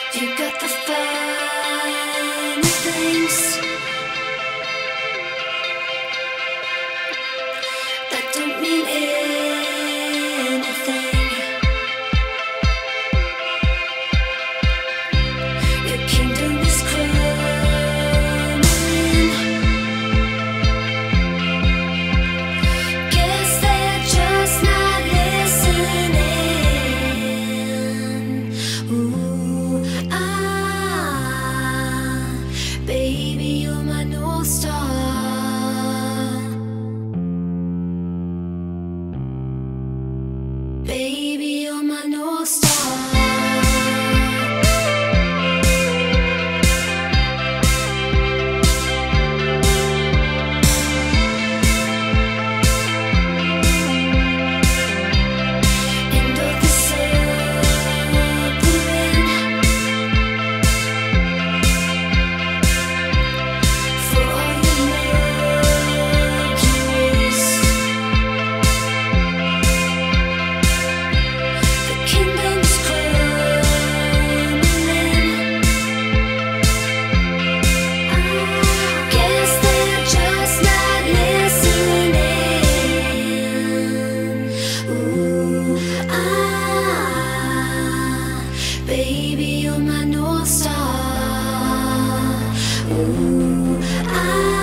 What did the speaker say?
You got the fine things that don't mean anything. Your kingdom is crumbling. Guess they're just not listening. Ooh, baby, you're my North Star. Baby, you're my North Star. End of the suffering for all your luxuries. The kingdom's crumbling. Guess they're just not listening. Ooh, baby, you're my North Star. Ooh,